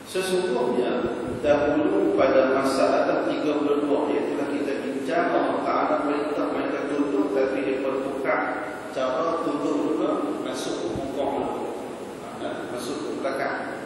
Sesungguhnya dahulu pada masalah 32 yang telah kita bincang, Allah Ta'ala perintah mereka tunduk, tapi dia bertukar cara tunduk juga masuk ke hukum, masuk ke belakang.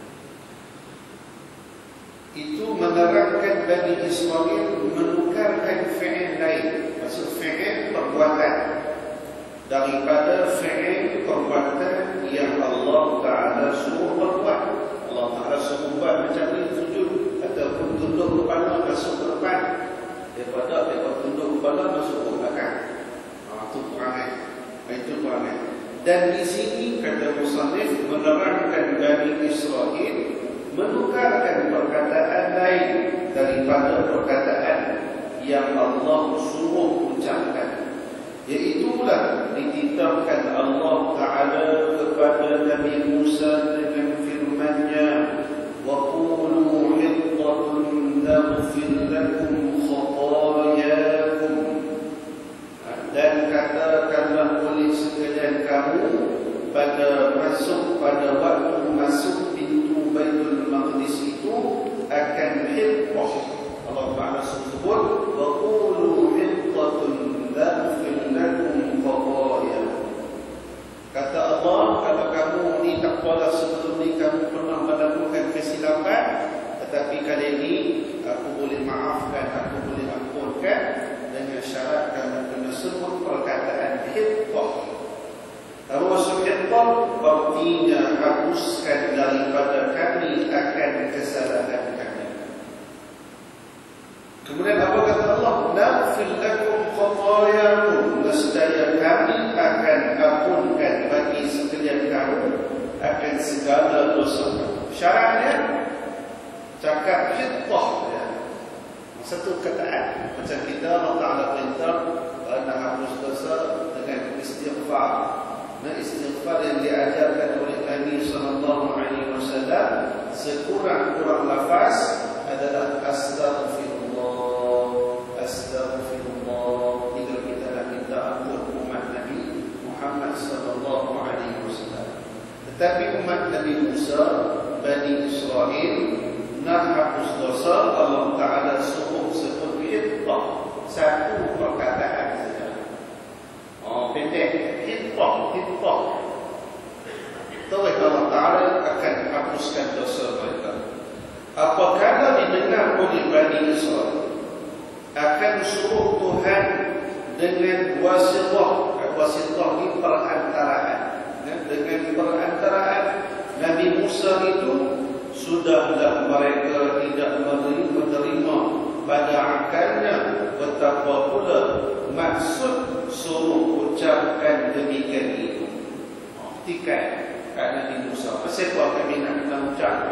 Itu menerangkan Bani Israel menukarkan fi'il lain, maksud fi'il perbuatan daripada fi'il perbuatan yang Allah Ta'ala suruh berbuat. Allah Ta'ala suruh buat macam ni, sujud ataupun tunduk kepala masuk ke depan, daripada tunduk kepala masuk ke belakang. Itu perangai. Itu perangai. Dan di sini kata musannif menerangkan Bani Israel menukarkan perkataan lain daripada perkataan yang Allah suruh ucapkan, iaitulah dititahkan Allah Ta'ala kepada Nabi Musa dengan firman-Nya, wa qulu hiqqatun naghfir lakum khatayakum, dan katakanlah oleh sekalian kamu pada waktu masuk pintu Baitul Maqdis itu akan hiqqah. Allah Ta'ala sebut wa qulu hiqqatun naghfir lakum khatayakum. Kata Allah, kalau kamu ni tak apalah, sebelum ni kamu pernah melakukan kesilapan, tetapi kali ini aku boleh maafkan, aku boleh ampunkan, dengan syarat kamu kena sebut perkataan hiqqah. Rasul hiqqah artinya hapuskan daripada kami akan kesalahan kami. Kemudian apa kata Allah? Naghfir lakum khatayakum, nescaya kami akan ampunkan bagi sekalian kamu akan segala dosa. Syaratnya cakap hiqqah, satu kataan. Macam kita Allah Ta'ala perintah nak hapus dosa dengan istighfar. Nah, istighfar yang diajarkan oleh Nabi SAW sekurang-kurang lafaz adalah astaghfirullah, astaghfirullah. Jika kita nak minta ampun umat Nabi Muhammad SAW. Tetapi umat Nabi Musa, Bani Israel, nak hapus dosa, Allah Ta'ala suruh sebut hiqqah, satu perkataan saja. Pendek, hiqqah. Tahu Allah Ta'ala akan hapuskan dosa mereka. Apakala didengar oleh Bani Israel akan suruh Tuhan dengan wasitah. Wasitah ni perantaraan. Dengan perantaraan Nabi Musa itu sudahlah mereka tidak menerima pada akalnya betapa pula maksud suruh ucapkan demikian itu. Tikai kat Nabi Musa, siapa kami nak ucap?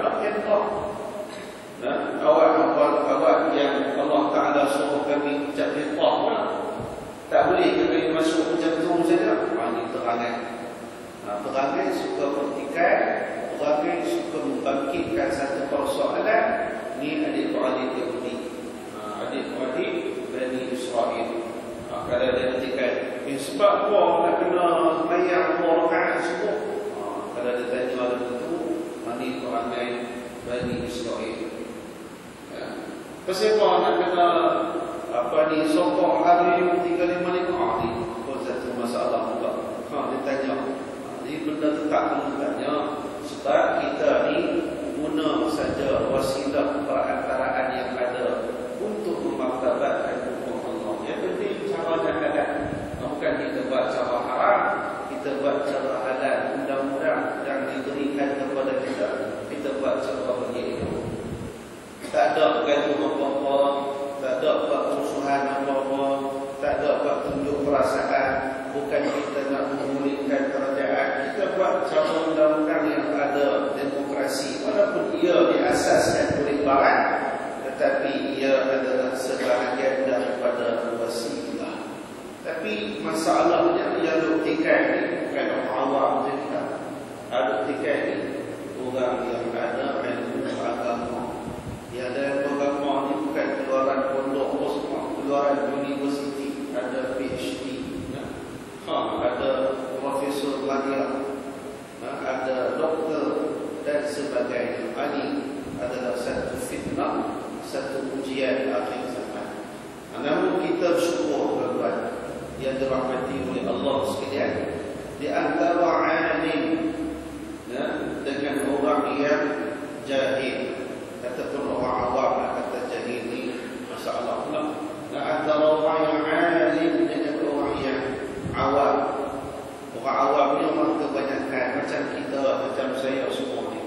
Awak yang Allah Ta'ala suruh kami ucap hiqqah pula, tak boleh kami masuk macam tu saja. Ini perangai. Perangai suka bertikai, perangai suka membangkitkan satu persoalan. Ini adik-beradik Yahudi, adik-beradik Bani Israel. Kalau dia bertikai, sebab apa nak kena mayang 2 rakaat semua? Kalau dia tanya ada begitu, ini perangai Bani Israel. Pasal apa nak kena sokong hari 355? Ini pun satu masalah juga. Dia tanya. Ini benda tetap perlu tanya, sebab kita ni guna saja wasilah perantaraan yang ada untuk memartabatkan hukum Allah. Yang penting cara dan adab. Bukan kita buat cara haram, kita buat cara halal. Mudah-mudahan yang diberikan kepada kita, kita buat cara begitu. Tak ada gaduh apa-apa, tak ada buat kerusuhan apa-apa, tak ada buat tunjuk perasaan. Bukan kita nak memulihkan kerajaan, kita buat cara undang-undang yang ada, demokrasi. Walaupun ia diasaskan oleh barat, tetapi ia adalah sebahagian daripada wasilah. Tapi masalahnya yang duk tikai ni bukan orang awam macam kita. Duk tikai ni orang yang ada ilmu agama. Yang ada ilmu agama ni bukan keluaran pondok semua, keluaran universiti, ada PhD, ada profesor lagi, ada doktor dan sebagainya. Ini adalah satu fitnah, satu ujian akhir zaman. Namun kita bersyukur tuan-tuan yang dirahmati oleh Allah sekalian, di antara alim dengan orang yang jahil ataupun orang awam kata jahil ni masalah pula. Antara orang yang alim dengan orang yang awam. Orang awam ni orang kebanyakan macam kita, macam saya semua ni.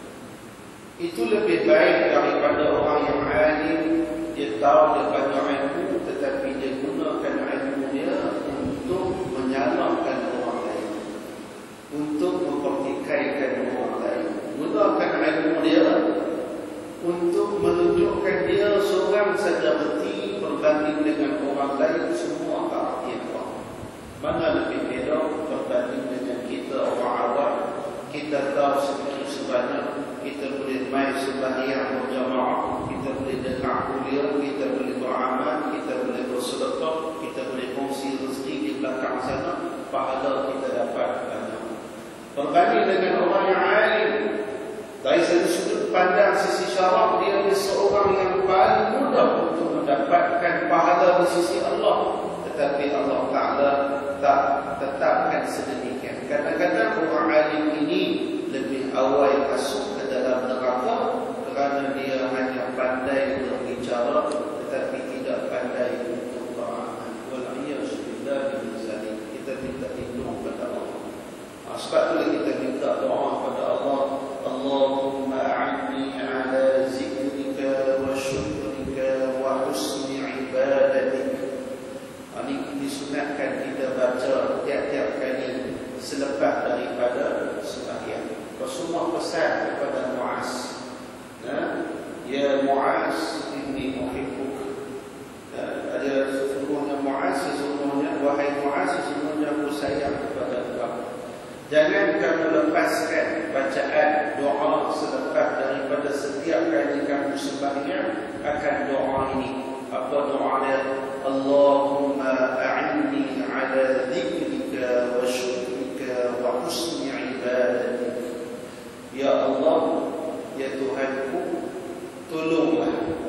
Itu lebih baik daripada orang yang alim. Dia tahu dia banyak ilmu, tetapi dia gunakan ilmu dia untuk menyalahkan orang lain, untuk mempertikaikan orang lain. Gunakan ilmu dia untuk menunjukkan dia seorang saja berhenti berbanding dengan orang lain semua tak arti apa. Mana lebih elok berbanding dengan kita orang awam. Kita tahu sedikit sebanyak, kita boleh main sembahyang berjamaah, kita boleh dengar kuliah, kita boleh beramal, kita boleh bersedekah, kita boleh kongsi rezeki di belakang sana, pahala kita dapat banyak. Berbanding dengan orang yang alim, dari sudut pandang sisi syarak, dia adalah seorang yang paling mudah untuk mendapatkan pahala di sisi Allah. Tetapi Allah Ta'ala tak tetapkan sedemikian. Kadang-kadang orang alim ini lebih awal masuk ke dalam neraka kerana dia hanya pandai berbicara tetapi tidak pandai untuk beramal. Wal'iyasubillah bin zalim. Kita minta lindung kepada Allah. Sebab itulah kita minta doa kepada Allah. Allahumma a'inni ala zikrika wa syukrika wa husni ibadatik. Ini disunatkan kita baca tiap-tiap kali selepas daripada sembahyang. Rasulullah pesan kepada Muaz, ya Muaz, inni uhibbuk. Ada sesungguhnya Muaz, sesungguhnya wahai Muaz, sesungguhnya aku sayang kepada engkau. Jangan kamu lepaskan bacaan doa selepas daripada setiap kali kamu sembahyang akan doa ini. Apa doa dia? Allahumma a'inni ala dhikrika wa syukrika wa husni ibadatik. Ya Allah, ya Tuhanku, tolonglah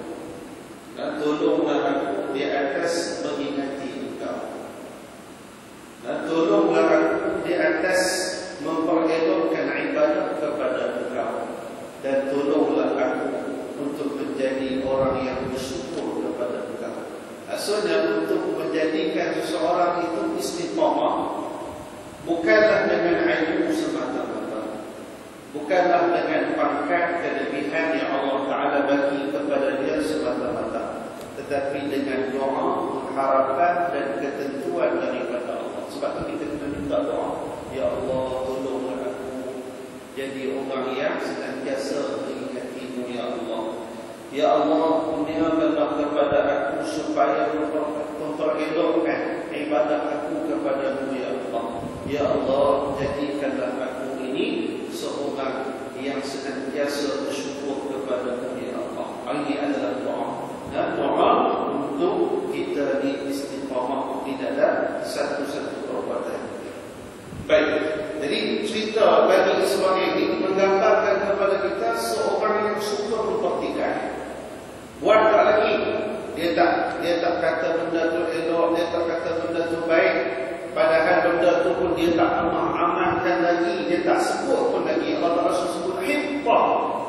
aku di atas mengingati Engkau. Tolonglah aku di atas memperelokkan ibadah kepada Engkau. Dan tolonglah aku untuk menjadi orang yang bersyukur kepada Engkau. Maksudnya untuk menjadikan seseorang itu istiqamah bukanlah dengan ilmu semata-mata, bukanlah dengan pangkat kelebihan yang Allah Ta'ala bagi kepada dia semata-mata, tetapi dengan doa, harapan dan ketentuan daripada Allah. Sebab itu kita kena minta doa, ya Allah, tolonglah aku jadi orang yang senantiasa mengingati-Mu, ya Allah. Ya Allah, kurniakanlah kepada aku supaya memperelokkan ibadah aku kepada-Mu, ya Allah. Ya Allah, jadikanlah aku ini seorang yang senantiasa bersyukur kepada-Mu, ya Allah. Ini adalah doa. Dan doa untuk kita di istiqamah di dalam satu-satu perbuatan. Baik, jadi cerita Bani Israil ini menggambarkan kepada kita seorang yang suka mempertikaikan. Buat tak lagi, dia tak kata benda tu elok, dia tak kata benda tu baik, padahal benda tu pun dia tak amalkan lagi, dia tak sebut pun lagi. Allah Rasul sebut hibbah,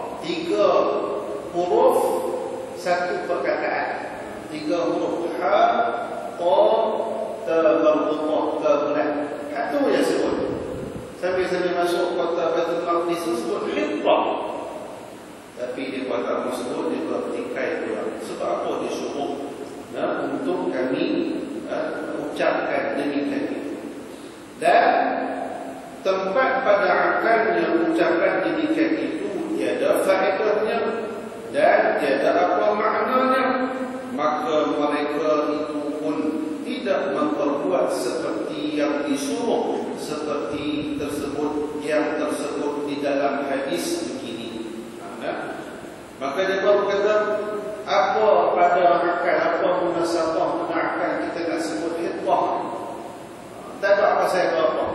3 huruf satu perkataan, 3 huruf ha, ta, ta marbutah, ta bulan. Satu yang sebut. Sambil-sambil masuk kota Baitul Maqdis sebut hibbah. Tapi dia kata sebut, dia bertikai pula. Sebab apa dia suruh untuk kami ucapkan demikian itu. Dan tempat pada akalnya ucapan demikian itu tiada faedahnya dan tiada apa maknanya, maka mereka itu pun tidak memperbuat seperti yang disuruh, seperti tersebut yang tersebut di dalam hadis begini. Maka dia baru kata, apa pada akal, apa munasabah pada akal kita nak sebut hibbah? Tak ada apa saya apa.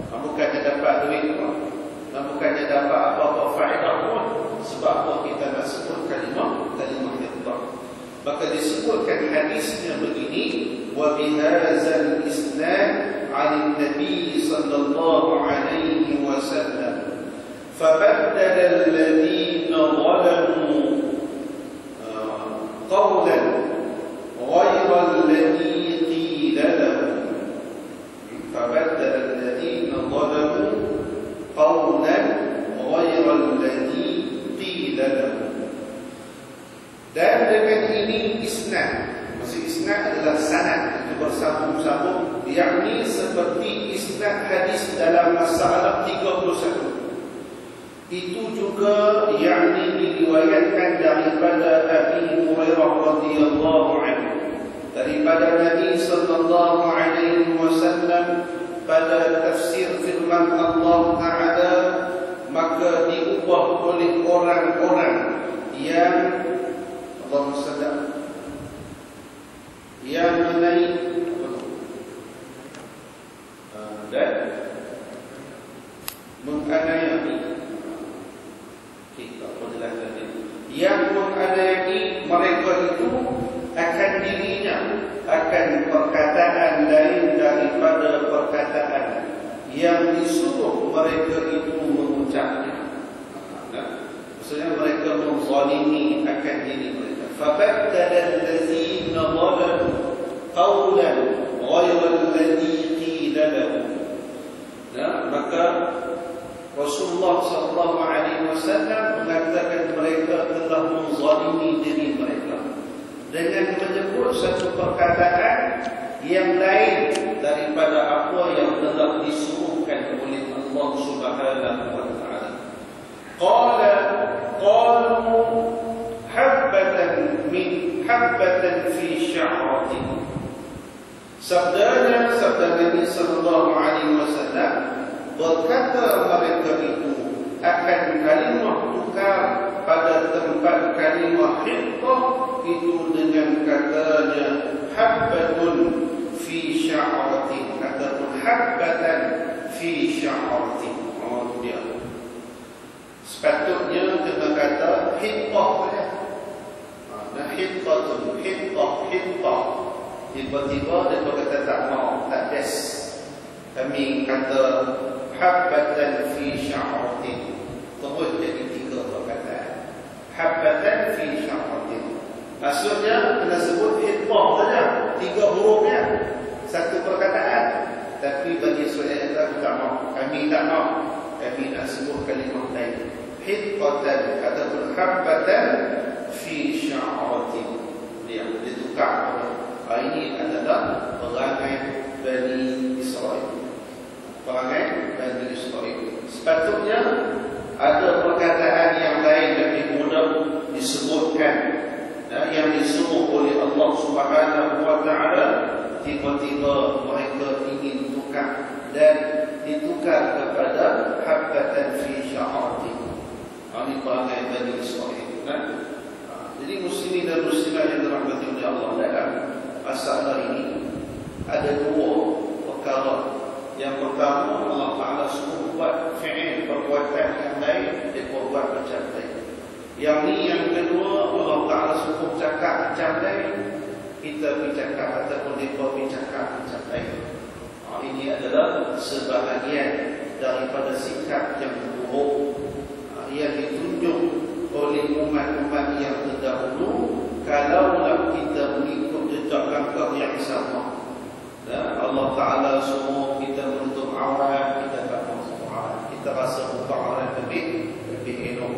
Bukannya dapat duit pun, bukannya dapat apa-apa faedah pun. Sebab apa kita nak disebutkan hadisnya begini, wa bihadzal isnad 'an nabi sallallahu alaihi wasallam fabaddala alladhina zalamu qawlan ghayra alladhi qila lahum fabaddala alladhina zalamu qawlan ghayra alladhi qila lahum. Dan dengan ini isnad, maksud isnad adalah sanad, itu bersambung-sambung, yakni seperti isnad hadis dalam masalah 31. Itu juga yakni diriwayatkan daripada Abi Hurairah radhiyallahu anhu, daripada Nabi sallallahu alaihi wasallam pada tafsir firman Allah Taala, maka diubah oleh orang-orang yang Allahumma salli yang menaik dan menganiaya kita penjelasan ini, yang menganiaya mereka itu akan dirinya akan perkataan lain daripada perkataan yang disuruh mereka itu mengucapnya. Maksudnya mereka menzalimi akan diri mereka. فَبَدَّلَ الَّذِينَ ظَلَمُوا قَوْلًا غَيْرَ الَّذِي قِيلَ لَهُمْ. Maka Rasulullah SAW mengatakan mereka telah menzalimi diri mereka dengan menyebut satu perkataan yang lain daripada apa yang telah disuruhkan oleh Allah Subhanahu wa Ta'ala. Qalu habbatan fi sya'ratin. Sabda Nabi sallallahu alaihi wasallam, berkata mereka itu akan kalimah tukar pada tempat kalimah hittah itu dengan katanya habbatun fi sya'ratin ataupun habbatan fi sya'ratin. Oh dia. Sepatutnya kena kata hittah saja. Hittah. Tiba-tiba dia berkata tak mau, tak des. Kami kata habbatan fi sya'ratin. Terus jadi 3 perkataan. Habbatan fi sya'ratin. Maksudnya kena sebut hittah saja, 3 hurufnya, 1 perkataan. Tapi bagi Israel tak mau. Kami tak mau. Kami nak sebut kalimah lain. Hittatan ataupun habbatan fi sya'ratin. Dia ditukar. Ini adalah perangai Bani Israel. Perangai Bani Israel. Sepatutnya ada perkataan yang lain lebih mudah disebutkan, yang disuruh oleh Allah Subhanahu wa Ta'ala. Tiba-tiba mereka ingin tukar dan ditukar kepada habbatan fi sya'ratin. Ini perangai Bani Israel. Jadi muslimin dan muslimat yang dirahmati oleh Allah, dalam masalah ini ada 2 perkara. Yang pertama, Allah Ta'ala suruh buat fi'il, perbuatan yang lain, dia buat macam lain. Yang ni yang kedua, Allah Ta'ala suruh cakap macam lain, kita bercakap ataupun mereka bercakap macam lain. Ini adalah sebahagian daripada sikap yang buruk yang ditunjuk oleh umat-umat yang terdahulu. Kalaulah kita mengikut jejak langkah yang sama, Allah Ta'ala suruh kita menutup aurat, kita tak menutup aurat, kita rasa buka aurat lebih elok.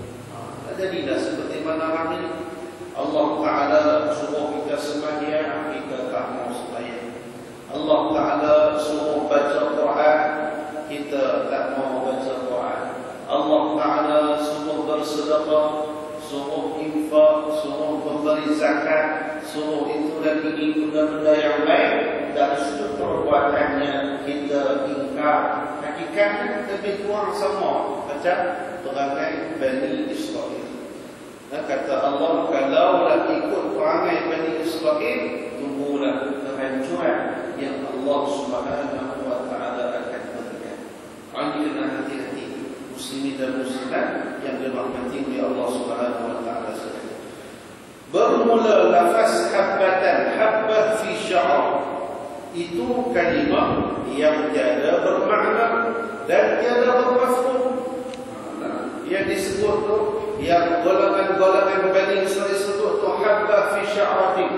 Jadilah seperti mana hari ini Allah Ta'ala suruh kita sembahyang, kita tak mau sembahyang. Allah Ta'ala suruh baca Quran, kita tak mau baca Quran. Allah Ta'ala suruh bersedekah, suruh infak, suruh memberi zakat, suruh itu dan ini benda-benda yang baik, dari sudut perbuatannya kita ingkar. Hakikatnya lebih kurang sama macam perangai Bani Israel. Kata Allah, kalaulah ikut perangai Bani Israel, tunggulah kehancuran yang Allah Subhanahu wa Ta'ala akan berikan. Ini kena hati-hati muslimin dan muslimat yang dirahmati oleh Allah Subhanahu wa Ta'ala sekalian. Bermula lafaz habbatan, habbah fi sya'ar, itu kalimah yang tiada bermakna dan tiada bermafhum. Yang disebut tu, yang golongan-golongan Bani Israil sebut tu habbah fi sya'ratin.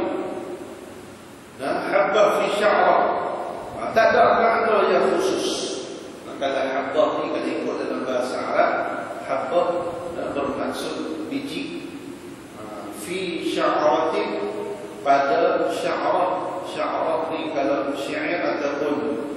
Habbah fi sya'ar, tak ada makna yang khusus. Kalau habbah ni kalau ikut dalam bahasa Arab, habbah bermaksud biji. Fi sya'ratin, pada sya'rah. Sya'rah ni kalau syair ataupun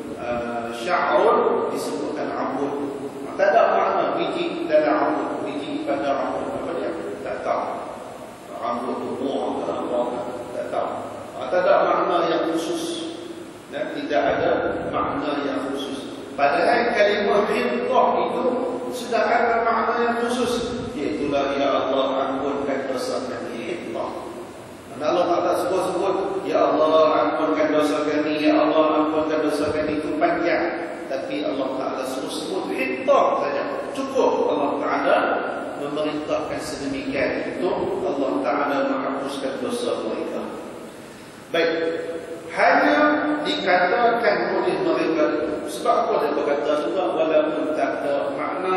sya'run disebutkan ambut. Tak ada makna biji dalam rambut, biji pada rambut, apa dia? Tak tahu. Rambut tumbuh atau apa, tak tahu. Tak ada makna yang khusus, dan tidak ada makna yang khusus. Padahal kalimah hintah itu sudah ada makna yang khusus, iaitulah ya Allah ampunkan dosa kami. Hintah. Allah tak sebut-sebut ya Allah ampunkan dosa kami, ya Allah ampunkan dosa kami, itu panjang. Tapi Allah Ta'ala sebut hintah saja, cukup. Allah Ta'ala memerintahkan sedemikian untuk Allah Ta'ala menghapuskan dosa mereka. Baik, hanya dikatakan oleh mereka. Sebab apa dia berkata juga walaupun tak ada makna,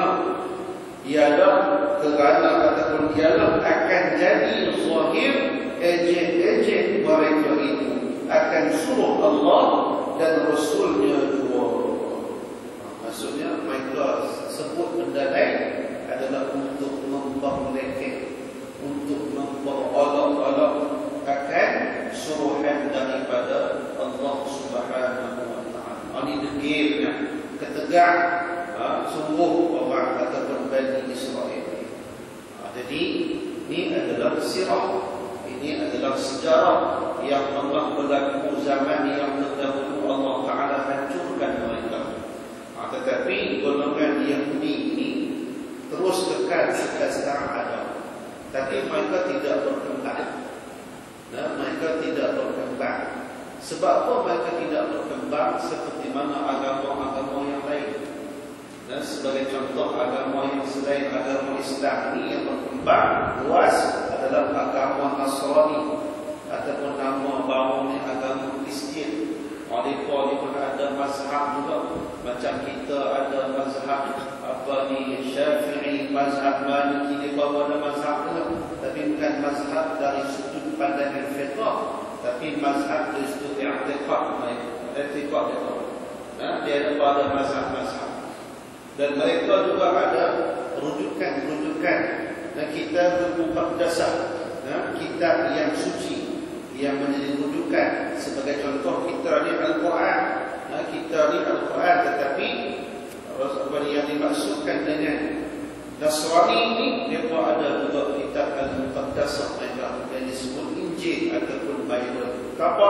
ialah kerana ataupun ialah akan jadi zahir ejek-ejek mereka itu akan suruh Allah dan Rasulnya dua. Maksudnya mereka sebut benda lain adalah untuk memperlekeh, untuk memperolok-olok akan suruhan daripada Allah Subhanahu wa Ta'ala. Ini degilnya, ketegak sungguh orang ataupun Bani Israil. Jadi ini adalah sirah, ini adalah sejarah yang Allah berlaku zaman yang terdahulu. Allah Ta'ala hancurkan mereka. Tetapi golongan Yahudi ini terus kekal sampai sekarang ada. Tapi mereka tidak berkembang. Mereka tidak berkembang. Sebab apa mereka tidak berkembang seperti mana agama-agama yang lain? Sebagai contoh, agama yang selain agama Islam ini yang berkembang luas adalah agama Nasrani, ataupun nama bawahnya agama Kristian. Mereka pun ada mazhab juga. Macam kita ada mazhab Syafi'i, mazhab Maliki, mereka ada mazhab juga. Tapi bukan mazhab dari sudut pandangan fiqh, tapi mazhab dari sudut i'tiqad mereka. Dia ada pada mazhab-mazhab. Dan mereka juga ada rujukan-rujukan. Kitab Muqaddasah, kitab yang suci, yang menjadi rujukan. Sebagai contoh, kita ni Al-Quran. Kita ni Al-Quran, tetapi yang dimaksudkan dengan Nasrani ini, mereka ada juga kitab Al-Muqaddasah mereka yang disebut Injil ataupun Bible. Apa?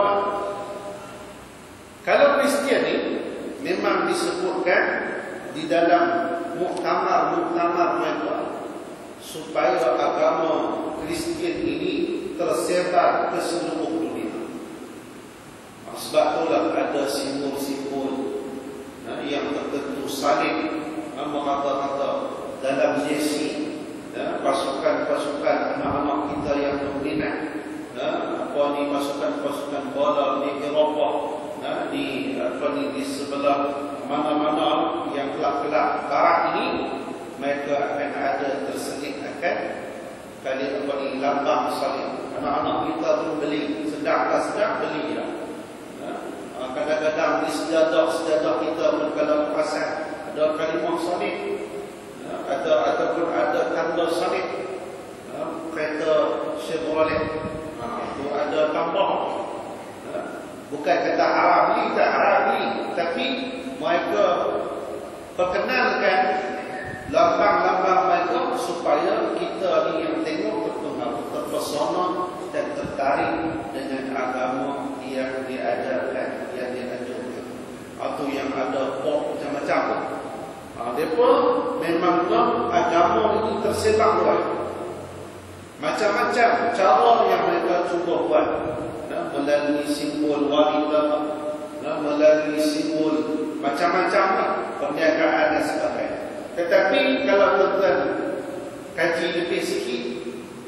Kalau Kristian ni memang disebutkan di dalam muktamar-muktamar mereka supaya agama Kristian ini tersebar ke seluruh dunia. Sebab itulah ada simbol-simbol yang tertentu salib, kata-kata dalam Yesi, pasukan-pasukan anak-anak kita yang berminat, pasukan-pasukan bola di Eropah, di sebelah mana-mana yang kelak-kelak barat ini, mereka akan ada terselit akan lambang salib. Anak-anak kita pun beli, sedap tak sedap beli lah. Kadang-kadang di sejadah-sejadah kita pun kalau pasang ada kalimah salib, ataupun ada tanda salib. Kereta Chevrolet itu ada tambah. Bukan kata haram ni, tak haram ni, tapi mereka perkenalkan lambang-lambang mereka supaya kita ni yang tengok terpesona dan tertarik dengan agama yang diajarkan, yang dianjurkan, atau yang ada pop macam-macam. Mereka memang agama ini tersebar luas. Macam-macam cara yang mereka cuba buat, melalui simbol wanita, melalui simbol macam-macam perniagaan dan sebagainya. Tetapi kalau tuan kaji lebih sikit,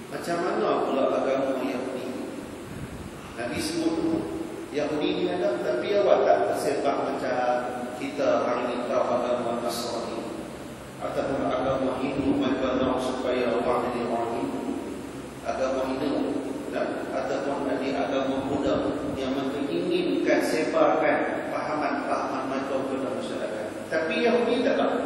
Macam mana pula agama Yahudi? Nabi sebut tu Yahudi ni ada, tapi awak tak tersebar macam kita hari ini tahu agama Nasrani ataupun agama Hindu. Mereka nak supaya orang jadi orang Hindu, agama Hindu, dan ataupun dari agama Buddha yang menginginkan sebarkan pahaman-pahaman mereka kepada masyarakat. Tapi Yahudi tak tahu.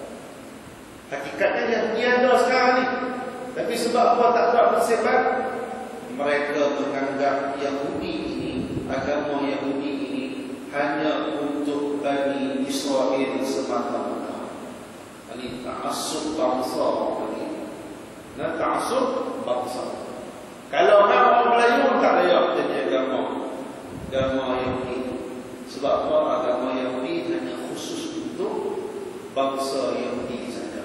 Hakikatnya Yahudi ada sekarang ni, tapi sebab apa tak dapat bersebar? Mereka menganggap Yahudi ini, agama Yahudi ini hanya untuk Bani Israel semata-mata. Ini ta'assub bangsa lagi. Nah, ta'assub bangsa. Kalau orang Melayu tak layak jadi agama Yahudi. Sebab apa? Agama Yahudi hanya khusus untuk bangsa Yahudi saja.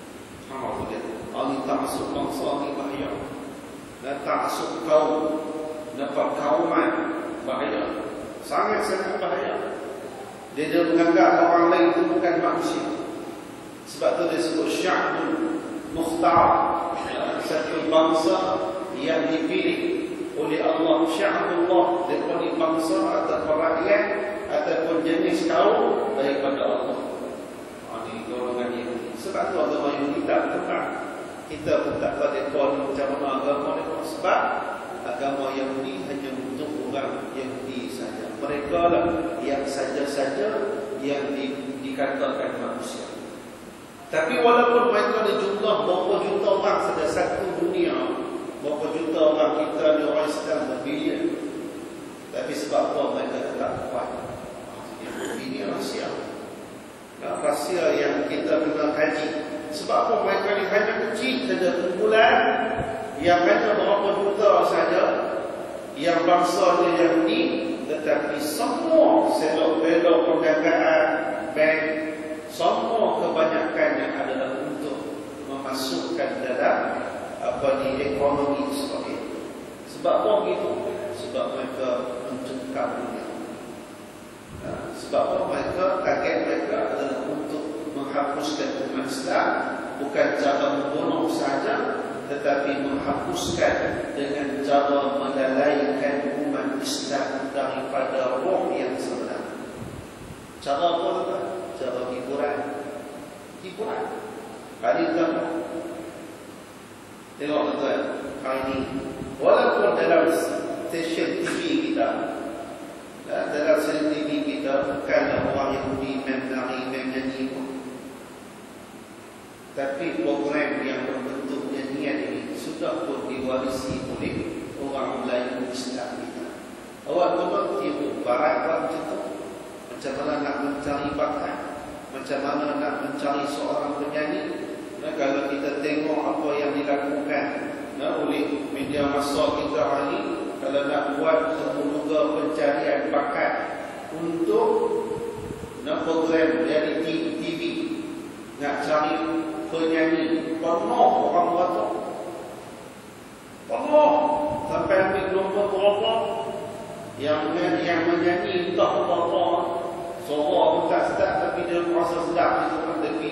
Ini ta'assub bangsa ni bahaya. Dan ta'assub kaum, perkauman bahaya. Sangat-sangat bahaya. Dia menganggap orang lain itu bukan manusia. Sebab tu dia sebut sya'bul mukhtar, satu bangsa yang dipilih oleh Allah. Sya'bullah, dia ni bangsa atau rakyat ataupun jenis kaum daripada Allah. Ini golongan Yahudi. Sebab tu agama Yahudi tak tenang. Kita pun tak tahu mereka macam mana agama mereka. Sebab agama Yahudi hanya untuk orang Yahudi saja. Mereka lah yang saja-saja yang dikatakan manusia. Tapi walaupun mereka ada jumlah berapa juta orang saja satu dunia, berapa juta orang kita ni orang Islam berbilion, tapi sebab apa mereka tetap kuat? Ini rahsia. Rahsia yang kita kena kaji. Sebab apa mereka ni hanya kecil saja kumpulan yang hanya berapa juta saja yang bangsa Yahudi, tetapi semua selok-belok perdagangan, bank, semua kebanyakannya adalah untuk memasukkan dalam ekonomi Israel. Sebab apa begitu? Sebab mereka mencengkam dunia. Sebab apa? Target mereka adalah untuk menghapuskan umat Islam, bukan cara membunuh saja, tetapi menghapuskan dengan cara melalaikan umat Islam daripada roh yang sebenar. Cara apa? Cara hiburan. Hari kamu tengok tuan, hari ini walaupun dalam stesen TV kita, dalam stesen TV kita bukanlah orang Yahudi menari, menyanyi pun, tapi program yang berbentuk nyanyian ini sudah pun diwarisi oleh orang Melayu Islam kita. Awak tengok tipu barat buat macam tu. Macam mana nak mencari bakat, macam mana nak mencari seorang penyanyi. Kalau kita tengok apa yang dilakukan oleh media massa kita hari ini, kalau nak buat semoga pencarian bakat untuk program reality TV, nak cari penyanyi, penuh orang berapa, penuh sampai ambil nombor berapa yang menyanyi entah apa-apa, suara pun tak sedap, tapi dia merasa sedap di tempat tepi.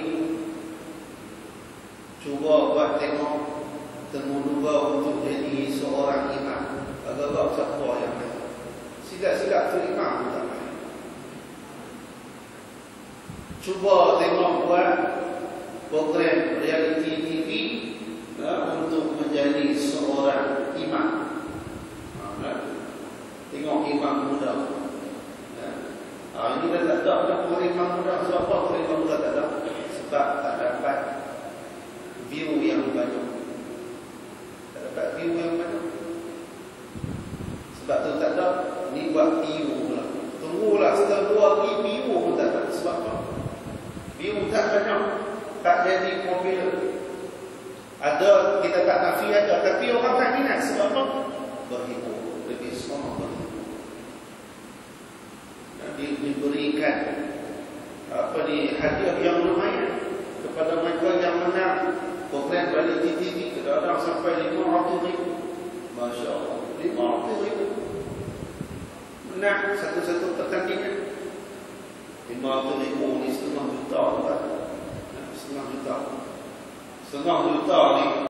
Cuba buat tengok temuduga untuk jadi seorang imam. Agak-agak siapa yang silap-silap tu imam pun tak main. Cuba tengok buat program reality TV untuk menjadi seorang imam. Tengok imam muda. Ini dah tak ada imam muda. Sebab apa imam muda tak ada? Sebab tak dapat view yang banyak. Tak dapat view yang banyak. Sebab tu tak ada. Ni buat view pula. Tunggulah setelah 2 hari view pun tak ada. Sebab apa? View tak banyak. Tak jadi popular. Ada, kita tak nafi ada, tapi orang tak minat. Sebab apa? Berhibur. Lebih semua berhibur. Diberikan hadiah yang lumayan kepada mereka yang menang program reality TV. Kadang-kadang sampai 500,000. Masya Allah, 500,000 menang satu-satu pertandingan. 500,000 ni setengah juta. Setengah juta ni